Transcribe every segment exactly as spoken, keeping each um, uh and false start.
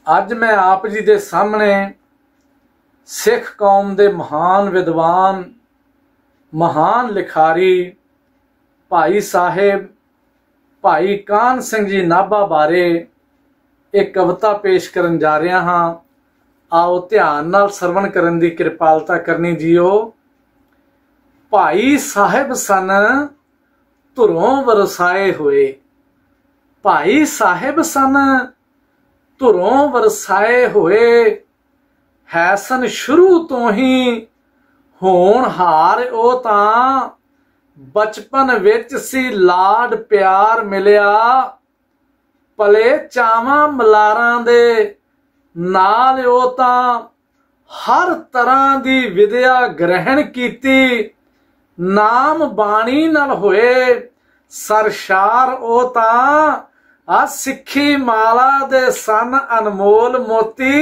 ਅੱਜ मैं आप जी के सामने सिख कौम के महान विद्वान महान लिखारी भाई साहिब भाई कान सिंह जी नाभा बारे एक कविता पेश करन जा रहा हाँ। आओ ध्यान नाल सरवण करन दी कृपालता करनी जीओ। भाई साहिब सन धुरों वरसाए हुए, भाई साहिब सन धुरों वरसाए हुए, है सन शुरू तो ही होनहार ओ तां बचपन विच सी लाड प्यार मिलिया, पले चावां मलारां दे नाल ओ तां हर तरह दी विद्या ग्रहण कीती, नाम बाणी नाल होए सरशार ओ तां आ सिक्खी माला दे सन अनमोल मोती,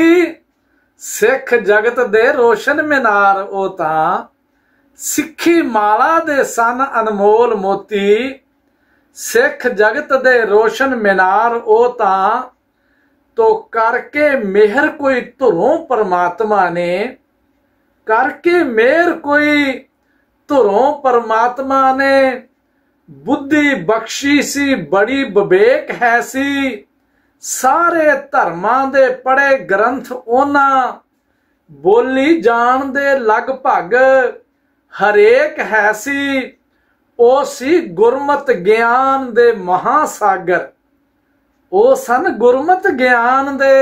सिख जगत दे रोशन मीनार ओ तां सिक्खी माला दे सन अनमोल मोती, सिख जगत दे रोशन मीनार ओ तां तो करके मेहर कोई धुरों परमात्मा ने, करके मेहर कोई धुरों परमात्मा ने, बुद्धि बख्शी सी बड़ी विवेक है सी, सारे धर्मां दे पढ़े ग्रंथ ओना, बोली जान दे लगभग हरेक है सी, ओ सी गुरमत ज्ञान दे महासागर, ओ सन गुरमत ज्ञान दे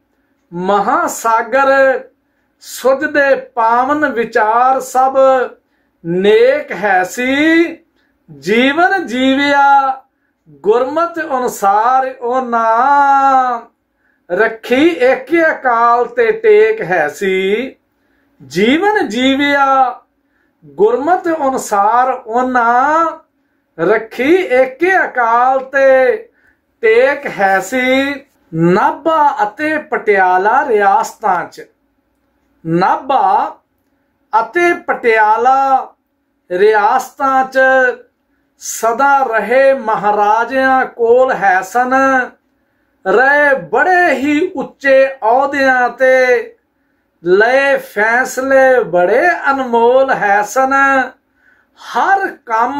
महासागर, सुझदे पावन विचार सब नेक है सी, जीवन जीविया गुरमत अनुसार ओ नाम, रखी एक अकाल ते टेक है सी, जीवन जीविया गुरमत अनुसार ओ नाम, रखी एक अकाल ते टेक है सी। नाभा अते पटियाला रियासतां च, नाभा अते पटियाला रियासतां च सदा रहे महाराजियां कोल है सन, रहे बड़े ही उच्चे औहदियां ते लए फैसले बड़े अनमोल है सन, हर काम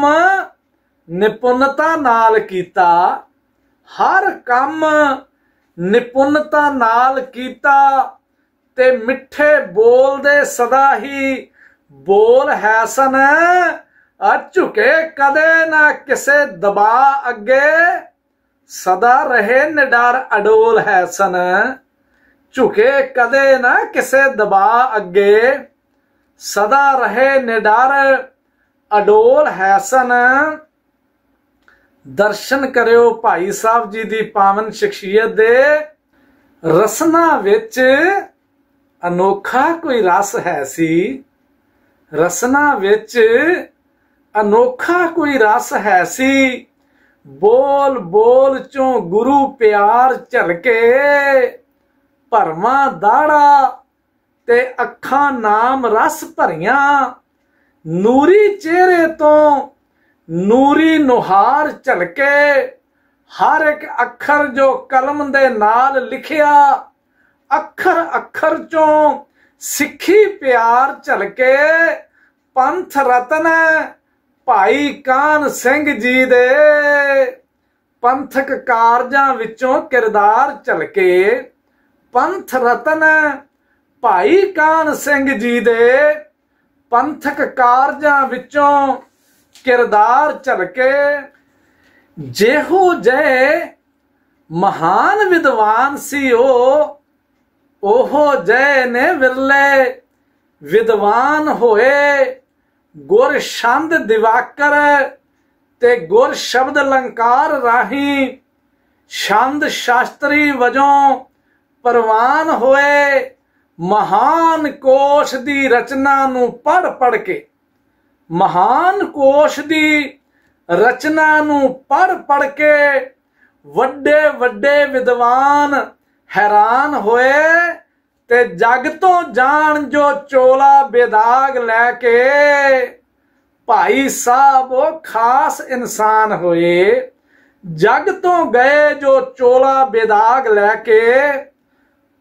निपुणता नाल कीता, हर काम निपुणता नाल कीता, ते मिठे बोल दे सदा ही बोल है सन, झुके कदे ना किसे दबा अगे, सदा रहे निडर अडोल है सन, झुके कदे ना किसे दबा अगे, सदा रहे निडर अडोल है सन। दर्शन करियो भाई साहब जी दी पावन शख्सियत दे, रसना विच अनोखा कोई रस है सी, रसना विच अनोखा कोई रस है सी, बोल बोल चों गुरु प्यार झलके, भरवा दाड़ा ते अखां नाम रस भरियां, नूरी चेहरे तो नूरी नुहार झलके, हर एक अखर जो कलम दे नाल लिखिया, अखर अखर चों सिक्खी प्यार झलके, पंथ रतन भाई कान सिंह जी दे, पंथक कारजां विचों किरदार झलके, पंथ रतन भाई कान सिंह जी दे, पंथक कारजां विचों किरदार झलके, जेहो जय महान विद्वान सी ओ, ओहो जय ने विरले विद्वान होए, गुर छंद दिवाकर ते गुर शब्द अलंकार राही, छंद शास्त्री वजों परवान होए, महान कोश दी रचना नू पढ़ पढ़ के, महान कोश दी रचना नू पढ़ पढ़ के, वड्डे वड्डे विद्वान हैरान होए, ते जग तो जान जो चोला बेदाग लैके, भाई साहब वो खास इंसान होए, जग तो गए जो चोला बेदाग लैके,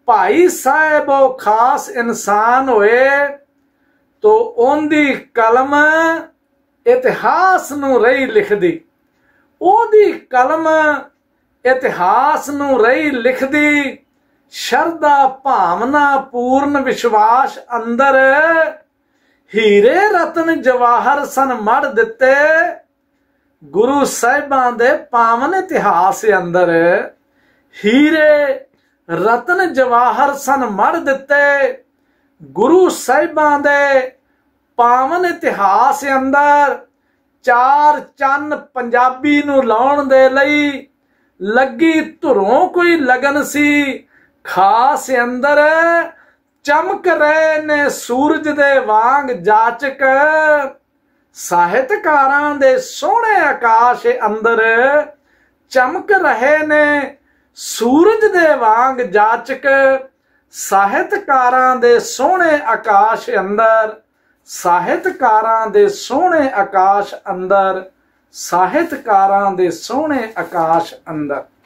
ਭਾਈ ਸਾਹਿਬ ਉਹ ਖਾਸ ਇਨਸਾਨ ਹੋਏ ਤੋ ਉਹਦੀ ਕਲਮ ਇਤਿਹਾਸ ਨੂੰ ਰਹੀ ਲਿਖਦੀ, ਉਹਦੀ ਕਲਮ ਇਤਿਹਾਸ ਨੂੰ ਰਹੀ ਲਿਖਦੀ। ਸ਼ਰਧਾ ਭਾਵਨਾ ਪੂਰਨ ਵਿਸ਼ਵਾਸ ਅੰਦਰ ਹੀਰੇ ਰਤਨ ਜਵਾਹਰ ਸਨ ਮੜ ਦਿੱਤੇ। ਗੁਰੂ ਸਾਹਿਬਾਂ ਦੇ ਪਾਵਨ ਇਤਿਹਾਸ ਅੰਦਰ ਹੀਰੇ ਰਤਨ ਜਵਾਹਰ ਸਨ ਮੜ ਦਿੱਤੇ। ਗੁਰੂ ਸਾਹਿਬਾਂ ਦੇ ਪਾਵਨ ਇਤਿਹਾਸ ਅੰਦਰ ਚਾਰ ਚੰਨ ਪੰਜਾਬੀ ਨੂੰ ਲਾਉਣ ਦੇ ਲਈ ਲੱਗੀ ਧੁਰੋਂ ਕੋਈ ਲਗਨ ਸੀ ਖਾਸ ਅੰਦਰ। ਚਮਕ ਰਹੇ ਨੇ ਸੂਰਜ ਦੇ ਵਾਂਗ ਜਾਚਕ, ਸਾਹਿਤਕਾਰਾਂ ਦੇ ਸੋਹਣੇ ਆਕਾਸ਼ ਅੰਦਰ ਚਮਕ ਰਹੇ ਨੇ ਸੂਰਜ ਦੇ ਵਾਂਗ ਜਾਚਕ। ਸਾਹਿਤਕਾਰਾਂ ਦੇ ਸੋਹਣੇ ਆਕਾਸ਼ ਅੰਦਰ, ਸਾਹਿਤਕਾਰਾਂ ਦੇ ਸੋਹਣੇ ਆਕਾਸ਼ ਅੰਦਰ, ਸਾਹਿਤਕਾਰਾਂ ਦੇ ਸੋਹਣੇ ਆਕਾਸ਼ ਅੰਦਰ।